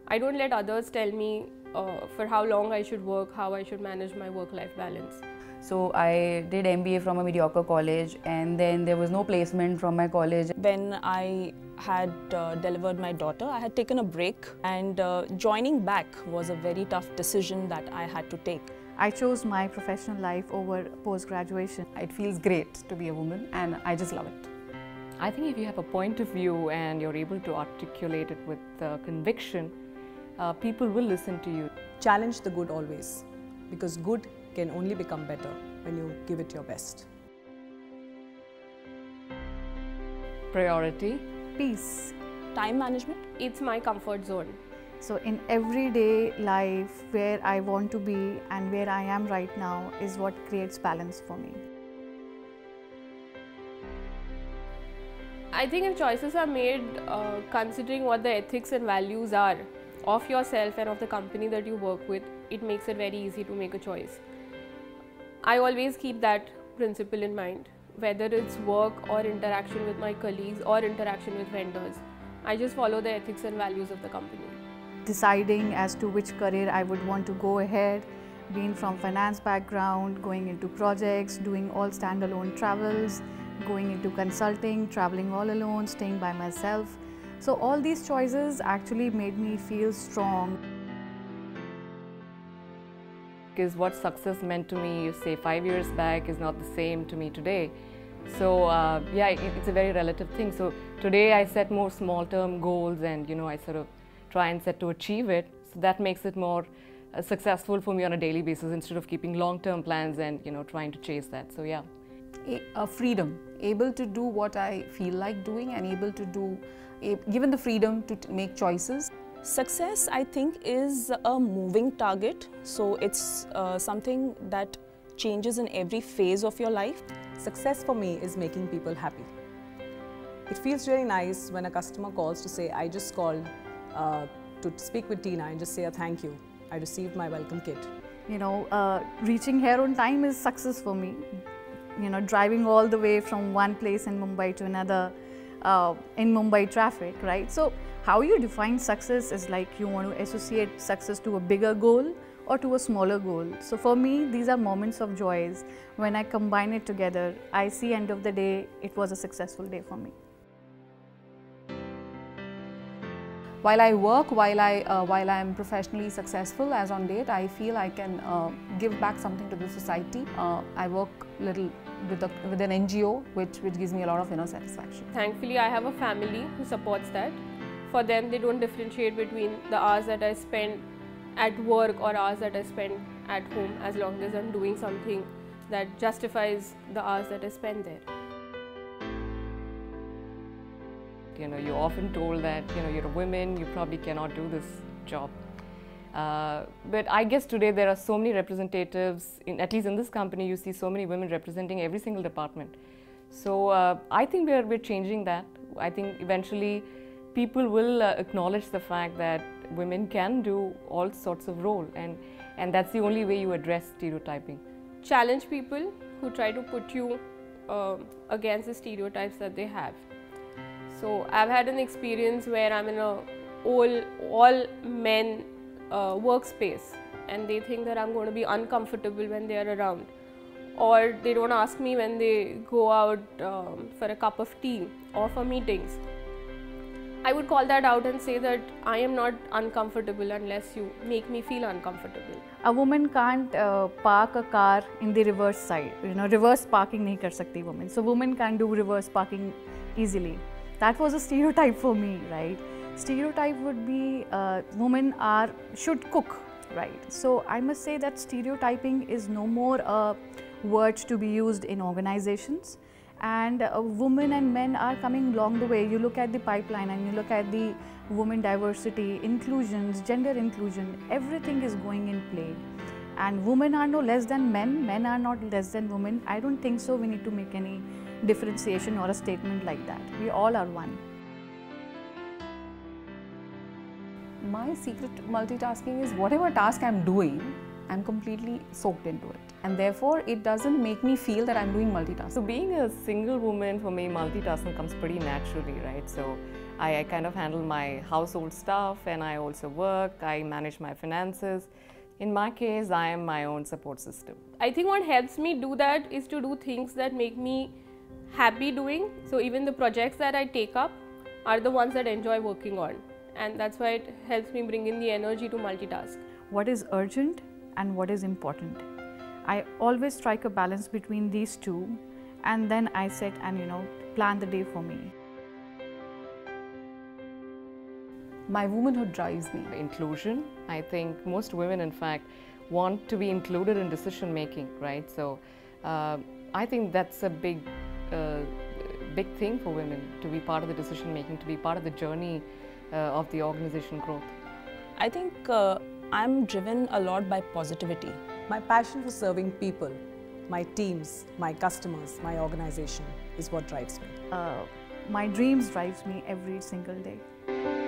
I don't let others tell me for how long I should work, how I should manage my work-life balance. So I did MBA from a mediocre college, and then there was no placement from my college. When I had delivered my daughter, I had taken a break, and joining back was a very tough decision that I had to take. I chose my professional life over post-graduation. It feels great to be a woman, and I just love it. I think if you have a point of view and you're able to articulate it with conviction, people will listen to you. Challenge the good always, because good can only become better when you give it your best. Priority. Peace. Time management. It's my comfort zone. So in everyday life, where I want to be and where I am right now is what creates balance for me. I think if choices are made considering what the ethics and values are of yourself and of the company that you work with, it makes it very easy to make a choice. I always keep that principle in mind, whether it's work or interaction with my colleagues or interaction with vendors. I just follow the ethics and values of the company. Deciding as to which career I would want to go ahead, being from finance background, going into projects, doing all standalone travels, going into consulting, traveling all alone, staying by myself. So all these choices actually made me feel strong. Because what success meant to me, say 5 years back, is not the same to me today. So yeah, it's a very relative thing. So today I set more small-term goals, and I sort of try and set to achieve it. So that makes it more successful for me on a daily basis instead of keeping long-term plans and trying to chase that. So yeah. Freedom, able to do what I feel like doing, and able to do, given the freedom to make choices. Success, I think, is a moving target. So it's something that changes in every phase of your life. Success for me is making people happy. It feels really nice when a customer calls to say, I just called to speak with Tina, and just say a thank you. I received my welcome kit. Reaching here on time is success for me. Driving all the way from one place in Mumbai to another in Mumbai traffic, right? So how you define success is like you want to associate success to a bigger goal or to a smaller goal. So for me, these are moments of joys. When I combine it together, I see end of the day, it was a successful day for me. While I work, while I am professionally successful as on date, I feel I can give back something to the society. I work little with an NGO, which gives me a lot of inner satisfaction. Thankfully, I have a family who supports that. For them, they don't differentiate between the hours that I spend at work or hours that I spend at home, as long as I'm doing something that justifies the hours that I spend there. You're often told that you're a woman, you probably cannot do this job. But I guess today there are so many representatives, at least in this company, you see so many women representing every single department. So I think we're changing that. I think eventually people will acknowledge the fact that women can do all sorts of roles, and that's the only way you address stereotyping. Challenge people who try to put you against the stereotypes that they have. So I've had an experience where I'm in a all men workspace, and they think that I'm going to be uncomfortable when they are around, or they don't ask me when they go out for a cup of tea or for meetings. I would call that out and say that I am not uncomfortable unless you make me feel uncomfortable. A woman can't park a car in the reverse side. Reverse parking nahi kar sakti woman. So women can do reverse parking easily. That was a stereotype for me, right? Stereotype would be women should cook, right? So I must say that stereotyping is no more a word to be used in organizations, and women and men are coming along the way. You look at the pipeline and you look at the women diversity, inclusions, gender inclusion, everything is going in play. And women are no less than men are not less than women. I don't think so we need to make any differentiation or a statement like that. We all are one. My secret to multitasking is whatever task I'm doing, I'm completely soaked into it. And therefore, it doesn't make me feel that I'm doing multitasking. So being a single woman, for me, multitasking comes pretty naturally, right? So I kind of handle my household stuff and I also work, I manage my finances. In my case, I am my own support system. I think what helps me do that is to do things that make me happy doing. So even the projects that I take up are the ones that I enjoy working on. And that's why it helps me bring in the energy to multitask. What is urgent and what is important? I always strike a balance between these two, and then I sit and plan the day for me. My womanhood drives me. Inclusion. I think most women, in fact, want to be included in decision making, right? So I think that's a big thing for women, to be part of the decision making, to be part of the journey of the organization growth. I think I'm driven a lot by positivity. My passion for serving people, my teams, my customers, my organization is what drives me. My dreams drives me every single day.